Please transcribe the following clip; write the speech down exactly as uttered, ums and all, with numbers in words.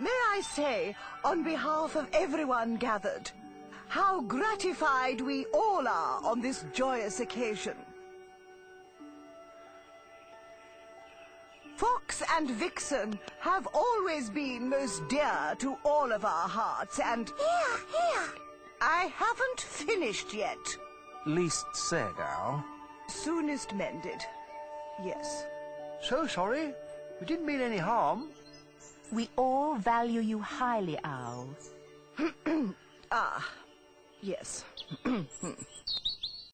May I say, on behalf of everyone gathered, how gratified we all are on this joyous occasion. Fox and Vixen have always been most dear to all of our hearts, and... Here, here. I haven't finished yet. Least said, Owl. Soonest mended. Yes. So sorry. We didn't mean any harm. We all value you highly, Owl. Ah, yes.